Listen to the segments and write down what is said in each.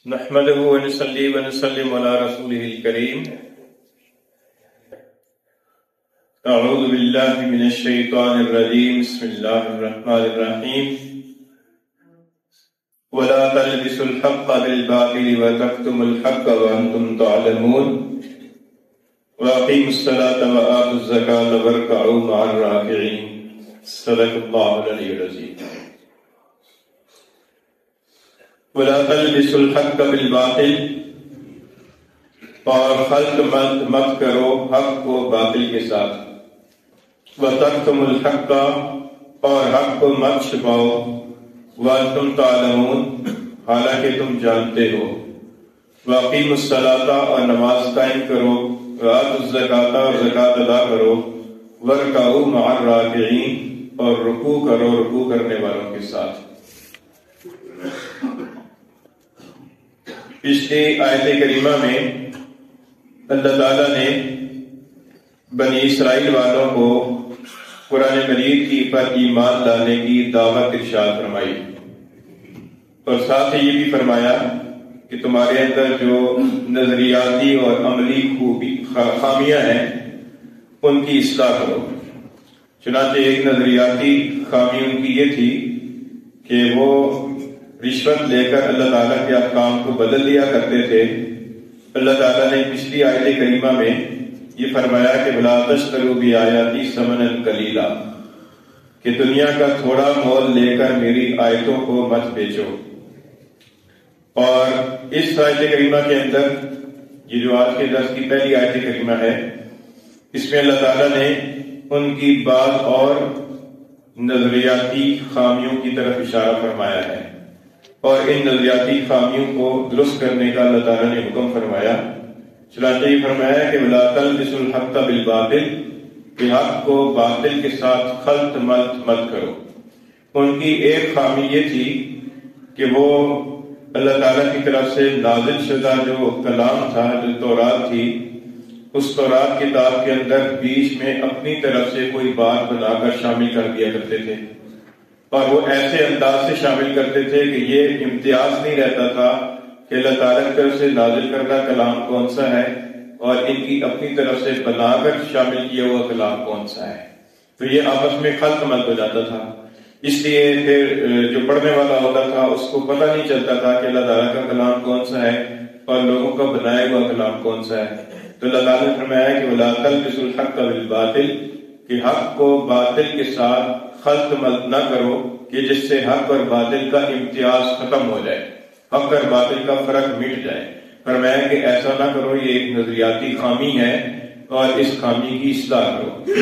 نحمده ونصلي ونسلم على رسوله الكريم. اعوذ بالله من الشيطان الرجيم. بسم الله الرحمن الرحيم. ولا تلبسوا الحق بالباطل وتكتموا الحق وانتم تعلمون واقيموا الصلاة وآتوا الزكاة واركعوا مع الراكعين. صدق الله العلي العظيم. ولا تلبسوا الحق بالباطل، اور خلط مت کرو حق کو باطل کے ساتھ. وتکتموا الحق، اور حق کو مت چھپاؤ. وانتم تعلمون، حالانکہ تم جانتے ہو. واقیموا الصلاۃ، اور نماز قائم کرو. وآتوا الزکاۃ، اور زکوٰۃ ادا کرو. وارکعوا مع الراکعین، اور رکوع کرو رکوع کرنے والوں کے ساتھ. پچھلی آیت کریمہ میں اللہ تعالیٰ نے بنی اسرائیل والوں کو قرآن مجید کی پر ایمان لانے کی دعوت ارشاد فرمائی، اور ساتھ ہی یہ بھی فرمایا کہ تمہارے اندر جو نظریاتی اور عملی خامیاں ہیں ان کی اصلاح کرو. چنانچہ ایک نظریاتی خامی ان کی یہ تھی کہ وہ رشوت لے کر اللہ تعالیٰ کے احکام کو بدل دیا کرتے تھے. اللہ تعالیٰ نے پچھلی آیت کریمہ میں یہ فرمایا کہ وَلَا تَشْتَرُوا بِآيَاتِي ثَمَنًا قَلِيلًا، کہ دنیا کا تھوڑا مول لے کر میری آیتوں کو مت بیچو. اور اس آیت کریمہ کے اندر، یہ جو آج کے درس کی پہلی آیت کریمہ ہے، اس میں اللہ تعالیٰ نے ان کی بعض اور نظریاتی خامیوں کی طرف اشارہ فرمایا ہے، اور ان نظریاتی خامیوں کو درست کرنے کا اللہ تعالیٰ نے حکم فرمایا. چنانچہ یہ فرمایا کہ وَلَا تَلْبِسُوا الْحَقَّ بِالْبَاطِلِ، کہ حق کو باطل کے ساتھ خلط مت کرو. ان کی ایک خامی یہ تھی کہ وہ اللہ تعالیٰ کی طرف سے نازل شدہ جو کلام تھا، جو تورات تھی، اس تورات کتاب کے اندر بیچ میں اپنی طرف سے کوئی بات بنا کر شامل کر دیا کرتے تھے، اور وہ ایسے انداز سے شامل کرتے تھے کہ یہ امتیاز نہیں رہتا تھا کہ اللہ تعالیٰ کی طرف سے نازل کردہ کلام کون سا ہے اور ان کی اپنی طرف سے بنا کر شامل کیا ہوا کلام کون سا ہے. تو یہ آپس میں خلط مت ہو جاتا تھا. اس لیے پھر جو پڑھنے والا ہوتا تھا اس کو پتہ نہیں چلتا تھا کہ اللہ تعالیٰ کا کلام کون سا ہے اور لوگوں کا بنایا ہوا کلام کون سا ہے. تو اللہ تعالیٰ نے فرمایا کہ وَلَا تَلْبِسُوا الْحَقَّ بِالْبَاطِلِ، کہ حق کو باطل کے ساتھ خلط مت نہ کرو کہ جس سے حق اور باطل کا امتیاز ختم ہو جائے، حق اور باطل کا فرق مٹ جائے. فرمایا کہ ایسا نہ کرو، یہ ایک نظریاتی خامی ہے اور اس خامی کی اصلاح کرو.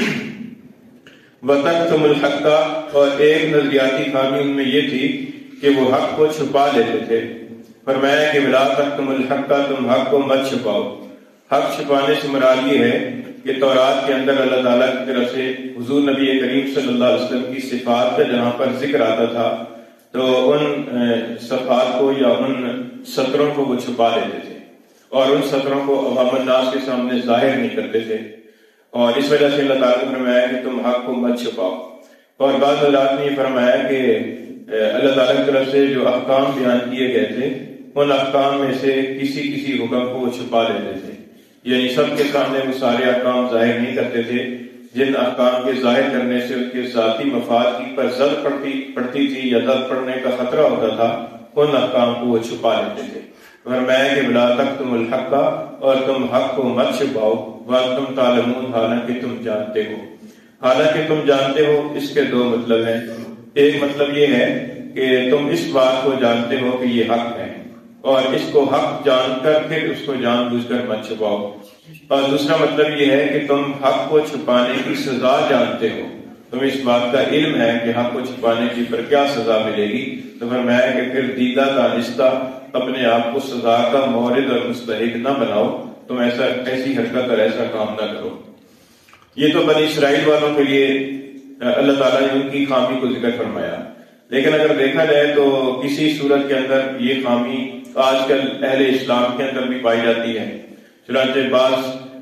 وَتَكْتُمُوا الْحَقَّ، اور ایک نظریاتی خامی ان میں یہ تھی کہ وہ حق کو چھپا لیتے تھے. فرمایا کہ وَلَا تَكْتُمُوا الْحَقَّ، تم حق کو مت چھپاؤ. حق چھپانے سے مراد یہ ہے کہ تورات کے اندر اللہ تعالیٰ کی طرف سے حضور نبی کریم صلی اللہ علیہ وسلم کی صفات کا جہاں پر ذکر آتا تھا تو ان صفات کو یا ان سطروں کو وہ چھپا لیتے تھے، اور ان سطروں کو عوام الناس کے سامنے ظاہر نہیں کرتے تھے. اور اس وجہ سے اللہ تعالیٰ نے فرمایا کہ تم حق کو مت چھپاؤ. اور بعض حضرات نے یہ فرمایا کہ اللہ تعالیٰ کی طرف سے جو احکام بیان کیے گئے تھے ان احکام میں سے کسی حکم کو وہ چھپا لیتے تھے، یعنی سب کے سامنے وہ سارے احکام ظاہر نہیں کرتے تھے. جن احکام کے ظاہر کرنے سے ان کے ذاتی مفاد کی پر زد پڑتی تھی یا زد پڑنے کا خطرہ ہوتا تھا، ان احکام کو وہ چھپا لیتے تھے. فرمایا کہ وَلَا تَكْتُمُوا الْحَقَّ، اور تم حق کو مت چھپاؤ. وَأَنْتُمْ تَعْلَمُونَ، حالانکہ تم جانتے ہو. حالانکہ تم جانتے ہو، اس کے دو مطلب ہیں. ایک مطلب یہ ہے کہ تم اس بات کو جانتے ہو کہ یہ حق ہے، اور اس کو حق جان کر پھر اس کو جان بوجھ کر مت چھپاؤ. اور دوسرا مطلب یہ ہے کہ تم حق کو چھپانے کی سزا جانتے ہو، تمہیں اس بات کا علم ہے کہ حق کو چھپانے کی پر کیا سزا ملے گی. تو فرمایا کہ پھر دیدہ دانستہ اپنے آپ کو سزا کا مورد اور مستحق نہ بناؤ. تم ایسی حرکت اور ایسا کام نہ کرو. یہ تو بنی اسرائیل والوں کے لیے اللہ تعالیٰ نے ان کی خامی کو ذکر فرمایا. لیکن اگر دیکھا جائے تو کسی صورت کے اندر یہ خامی آج کل اہل اسلام کے اندر بھی پائی جاتی ہے. چنانچہ بعض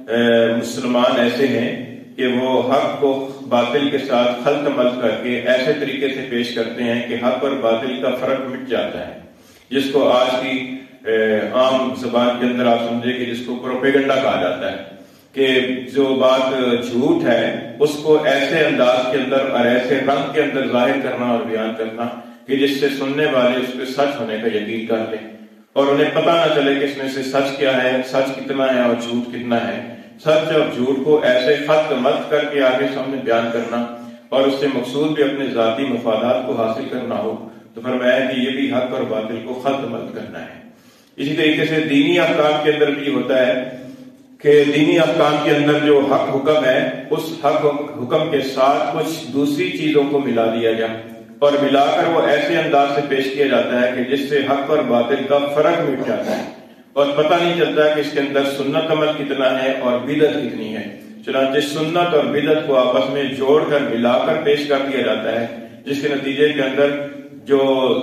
مسلمان ایسے ہیں کہ وہ حق کو باطل کے ساتھ خلط ملط کر کے ایسے طریقے سے پیش کرتے ہیں کہ حق اور باطل کا فرق مٹ جاتا ہے، جس کو آج کی عام زبان کے اندر آپ سمجھے کہ جس کو پروپیگنڈا کہا جاتا ہے، کہ جو بات جھوٹ ہے اس کو ایسے انداز کے اندر اور ایسے رنگ کے اندر ظاہر کرنا اور بیان کرنا کہ جس سے سننے والے اس پہ سچ ہونے کا یقین کر لیں، اور انہیں پتہ نہ چلے کہ اس میں سے سچ کیا ہے، سچ کتنا ہے اور جھوٹ کتنا ہے۔ سچ اور جھوٹ کو ایسے خط مت کر کے آگے سامنے بیان کرنا اور اس سے مقصود بھی اپنے ذاتی مفادات کو حاصل کرنا ہو، تو فرمایا کہ یہ بھی حق اور باطل کو خط مت کرنا ہے۔ اسی طریقے سے دینی احکام کے اندر بھی ہوتا ہے کہ دینی احکام کے اندر جو حق حکم ہے اس حق حکم کے ساتھ کچھ دوسری چیزوں کو ملا دیا گیا، اور ملا کر وہ ایسے انداز سے پیش کیا جاتا ہے کہ جس سے حق اور باطل کا فرق مٹ جاتا ہے اور پتہ نہیں چلتا کہ اس کے اندر سنت عمل کتنا ہے اور بدعت کتنی ہے۔ چنانچہ سنت اور بدعت کو آپس میں جوڑ کر ملا کر پیش کر دیا جاتا ہے، جس کے نتیجے کے اندر جو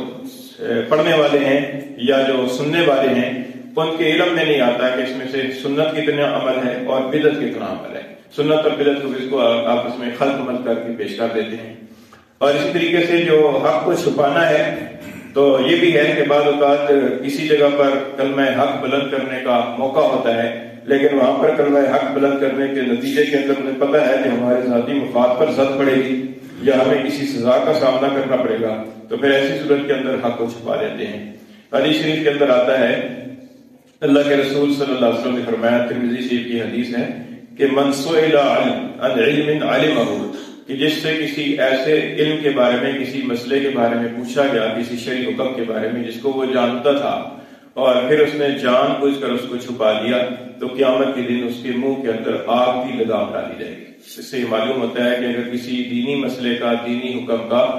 پڑھنے والے ہیں یا جو سننے والے ہیں ان کے علم میں نہیں آتا کہ اس میں سے سنت کتنا عمل ہے اور بدعت کتنا عمل ہے۔ سنت اور بدعت کو اس کو آپس میں خلط مل کر کے پیش کر دیتے ہیں۔ اور اسی طریقے سے جو حق کو چھپانا ہے تو یہ بھی ہے کہ بعض اوقات کسی جگہ پر کلمہ حق بلند کرنے کا موقع ہوتا ہے، لیکن وہاں پر کلمہ حق بلند کرنے کے نتیجے کے اندر انہیں پتہ ہے کہ ہمارے ذاتی مفاد پر زد پڑے گی یا ہمیں کسی سزا کا سامنا کرنا پڑے گا، تو پھر ایسی صورت کے اندر حق کو چھپا دیتے ہیں۔ حدیث شریف کے اندر آتا ہے، اللہ کے رسول صلی اللہ علیہ وسلم نے فرمایا، ترمذی شریف کی حدیث ہے کہ من سئل عن علم علمہ، کہ جس سے کسی ایسے علم کے بارے میں، کسی مسئلے کے بارے میں پوچھا گیا، کسی شرعی حکم کے بارے میں جس کو وہ جانتا تھا اور پھر اس نے جان بوجھ کر اس کو چھپا دیا، تو قیامت کے دن اس کے منہ کے اندر آگ کی لگام ڈالی جائے گی۔ اس سے یہ معلوم ہوتا ہے کہ اگر کسی دینی مسئلے کا، دینی حکم کا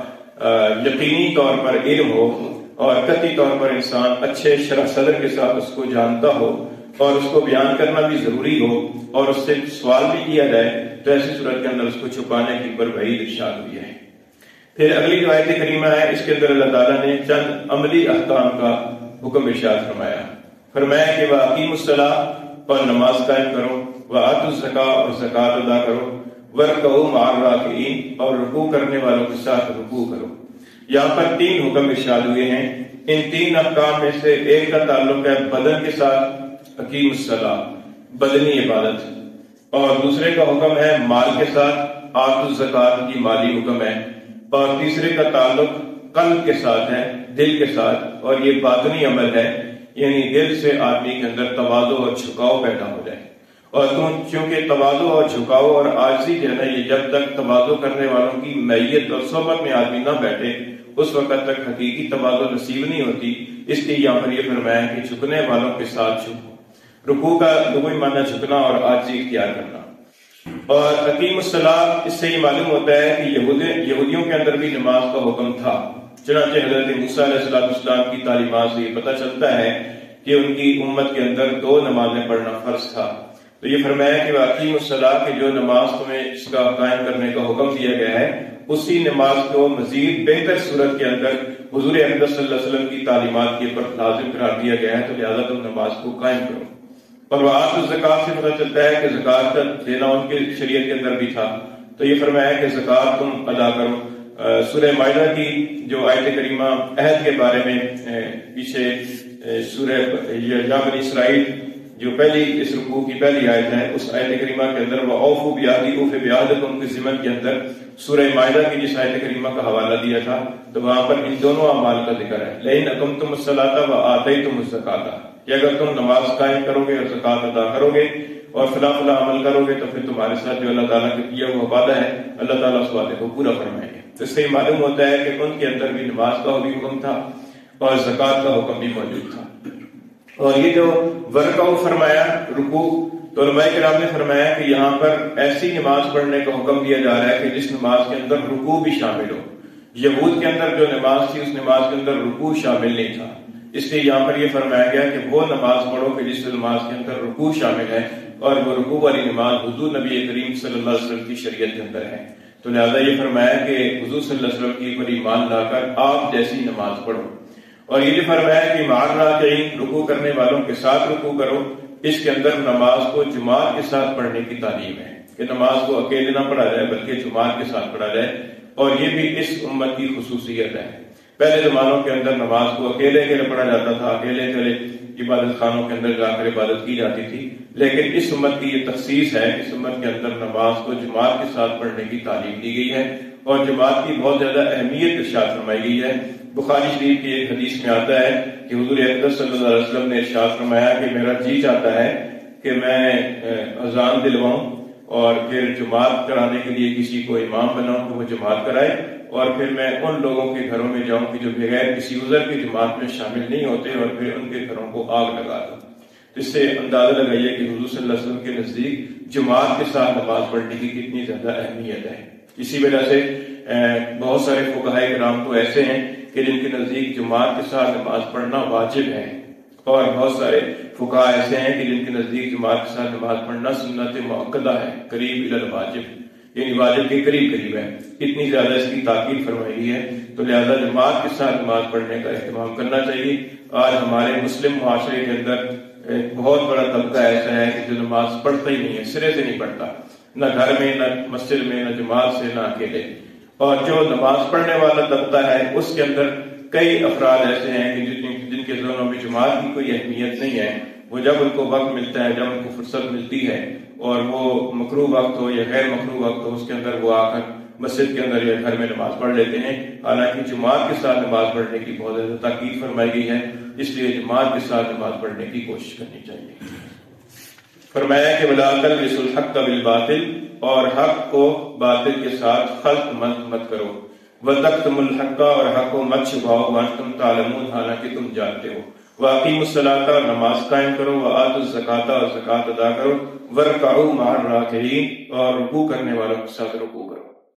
یقینی طور پر علم ہو اور قطعی طور پر انسان اچھے شرح صدر کے ساتھ اس کو جانتا ہو اور اس کو بیان کرنا بھی ضروری ہو اور اس سے سوال بھی کیا جائے، تو ایسی صورت کے اندر اس کو چھپانے کی وعید ارشاد ہوئی ہے۔ پھر اگلی جو آیت کریمہ ہے اس کے اندر اللہ تعالیٰ نے چند عملی احکام کا حکم ارشاد فرمایا کہ وَأَقِیمُوا الصَّلَاةَ، اور نماز قائم کرو، وَآتُوا الزَّکَاةَ، اور زکوٰۃ ادا کرو، وَارْکَعُوا مَعَ الرَّاکِعِینَ، اور رکوع کرنے والوں کے ساتھ رکوع کرو۔ یہاں پر تین حکم ارشاد ہوئے ہیں۔ ان تین احکام میں سے ایک کا تعلق ہے بدن کے ساتھ، اقیم الصلاۃ، بدنی عبادت، اور دوسرے کا حکم ہے مال کے ساتھ، آتوا الزکوٰۃ کی مالی حکم ہے، اور تیسرے کا تعلق قلب کے ساتھ ہے، دل کے ساتھ، اور یہ باطنی عمل ہے، یعنی دل سے آدمی کے اندر تواضع اور جھکاؤ پیدا ہو جائے۔ اور چونکہ تواضع اور جھکاؤ اور عاجزی جو ہے نا، یہ جب تک تواضع کرنے والوں کی معیت اور صحبت میں آدمی نہ بیٹھے اس وقت تک حقیقی تواضع نصیب نہیں ہوتی۔ اس لیے یہاں پر یہ فرمایا کہ جھکنے والوں کے ساتھ جھکو۔ رکوع کا لغوی معنی جھکنا اور عاجزی اختیار کرنا۔ اور اقیم الصلاۃ، اس سے یہ معلوم ہوتا ہے کہ یہودیوں کے اندر بھی نماز کا حکم تھا۔ چنانچہ حضرت موسیٰ علیہ السلام کی تعلیمات سے یہ پتہ چلتا ہے کہ ان کی امت کے اندر 2 نمازیں پڑھنا فرض تھا۔ تو یہ فرمایا کہ واقعی الصلاۃ کہ جو نماز تمہیں اس کا قائم کرنے کا حکم دیا گیا ہے، اسی نماز کو مزید بہتر صورت کے اندر حضور اقدس صلی اللہ علیہ وسلم کی تعلیمات کے پر لازم قرار دیا گیا ہے، تو لہٰذا تم نماز کو قائم کرو۔ اور وآتوا الزکوٰۃ سے پتہ چلتا ہے کہ زکوٰۃ کا دینا ان کے شریعت کے اندر بھی تھا، تو یہ فرمایا کہ زکوٰۃ تم ادا کرو۔ سورہ مائدہ کی جو آیت کریمہ عہد کے بارے میں پیچھے سورہ یا بنی اسرائیل جو پہلی اس رکوع کی پہلی آیت ہے، اس آیت کریمہ کے اندر وَأَوْفُوا بِعَہْدِی أُوفِ بِعَہْدِکُم کے ضمن کے اندر سورہ مائدہ کی جس آیت کریمہ کا حوالہ دیا تھا، تو وہاں پر ان دونوں اعمال کا ذکر ہے، لَئِنْ أَقَمْتُمُ الصَّلَاةَ وَآتَیْتُمُ الزَّکَاةَ، کہ اگر تم نماز قائم کرو گے اور زکوٰۃ ادا کرو گے اور فلاں فلاں عمل کرو گے، تو پھر تمہارے ساتھ جو اللہ تعالیٰ کا کیا ہوا وعدہ ہے، اللہ تعالیٰ اس وعدے کو پورا فرمائیں گے۔ تو اس سے معلوم ہوتا ہے کہ ان کے اندر بھی نماز کا بھی حکم تھا اور زکوٰۃ کا حکم بھی موجود تھا۔ اور یہ جو ورکعوا فرمایا رکوع، تو علماء کرام نے فرمایا کہ یہاں پر ایسی نماز پڑھنے کا حکم دیا جا رہا ہے کہ جس نماز کے اندر رکوع بھی شامل ہو۔ یہود کے اندر جو نماز تھی اس نماز کے اندر رکوع شامل نہیں تھا، اس لیے یہاں پر یہ فرمایا گیا کہ وہ نماز پڑھو کہ جس نماز کے اندر رکوع شامل ہے، اور وہ رکوع والی نماز حضور نبی کریم صلی اللہ علیہ وسلم کی شریعت کے اندر ہے۔ تو لہٰذا یہ فرمایا کہ حضور صلی اللہ علیہ وسلم کی پر ایمان لا کر آپ جیسی نماز پڑھو۔ اور یہ فرمایا کہ مع الراکعین، رکوع کرنے والوں کے ساتھ رکوع کرو۔ اس کے اندر نماز کو جماعت کے ساتھ پڑھنے کی تعلیم ہے کہ نماز کو اکیلے نہ پڑھا جائے بلکہ جماعت کے ساتھ پڑھا جائے، اور یہ بھی اس امت کی خصوصیت ہے۔ پہلے زمانوں کے اندر نماز کو اکیلے پڑھا جاتا تھا، اکیلے عبادت خانوں کے اندر جا کر عبادت کی جاتی تھی، لیکن اس امت کی یہ تخصیص ہے، اس امت کے اندر نماز کو جماعت کے ساتھ پڑھنے کی تعلیم دی گئی ہے اور جماعت کی بہت زیادہ اہمیت ارشاد فرمائی گئی ہے۔ بخاری شریف کی ایک حدیث میں آتا ہے کہ حضور اقدس صلی اللہ علیہ وسلم نے ارشاد فرمایا کہ میرا جی چاہتا ہے کہ میں اذان دلواؤں اور پھر جماعت کرانے کے لیے کسی کو امام بناؤں کہ وہ جماعت کرائے، اور پھر میں ان لوگوں کے گھروں میں جاؤں کہ جو بغیر کسی عذر کی جماعت میں شامل نہیں ہوتے، اور پھر ان کے گھروں کو آگ لگا دوں۔ اس سے اندازہ لگائیے کہ حضور صلی اللہ علیہ وسلم کے نزدیک جماعت کے ساتھ نماز پڑھنے کی کتنی زیادہ اہمیت ہے۔ اسی وجہ سے بہت سارے فقہاء کرام تو ایسے ہیں کہ جن کے نزدیک جماعت کے ساتھ نماز پڑھنا واجب ہے، اور بہت سارے فقہاء ایسے ہیں کہ جن کے نزدیک جماعت کے ساتھ نماز پڑھنا سنت مؤکدہ ہے، قریب الی الواجب، یعنی واجب کے قریب ہے۔ اتنی زیادہ اس کی تاکید فرمائی گئی ہے، تو لہذا جماعت کے ساتھ نماز پڑھنے کا اہتمام کرنا چاہیے۔ آج ہمارے مسلم معاشرے کے اندر ایک بہت بڑا طبقہ ایسا ہے کہ جو نماز پڑھتا ہی نہیں ہے، سرے سے نہیں پڑھتا، نہ گھر میں، نہ مسجد میں، نہ جماعت سے، نہ اکیلے۔ اور جو نماز پڑھنے والا طبقہ ہے اس کے اندر کئی افراد ایسے ہیں کہ جن کے ذہنوں میں جماعت کی کوئی اہمیت نہیں ہے۔ وہ جب ان کو وقت ملتا ہے، جب ان کو فرصت ملتی ہے، اور وہ مکروہ وقت ہو یا غیر مکروہ وقت ہو، اس کے اندر وہ آ کر مسجد کے اندر یا گھر میں نماز پڑھ لیتے ہیں۔ حالانکہ جماعت کے ساتھ نماز پڑھنے کی بہت زیادہ تاکید فرمائی گئی ہے، اس لیے جماعت کے ساتھ نماز پڑھنے کی کوشش کرنی چاہیے۔ فرمایا کہ وَلَا تَلْبِسُوا الْحَقَّ بِالْبَاطِلِ، اور حق کو باطل کے ساتھ خلط مت کرو، وَتَكْتُمُوا الْحَقَّ، اور حق کو مت چھپاؤ، وَأَنْتُمْ تَعْلَمُونَ، حالانکہ تم جانتے ہو، وَأَقِیمُوا الصَّلَاةَ، اور نماز قائم کرو، وَآتُوا الزَّکَاةَ، اور زکوٰۃ ادا کرو، وَارْکَعُوا مَعَ الرَّاکِعِینَ، اور رکوع کرنے والوں کے ساتھ رکوع کرو۔